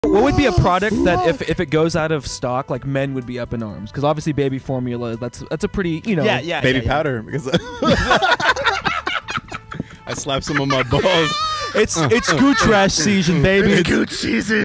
What would be a product that if it goes out of stock, like men would be up in arms? Because obviously baby formula, that's a pretty, you know. Baby powder. Because I slapped some on my balls. It's Gooch-Rash season, baby. Gooch season.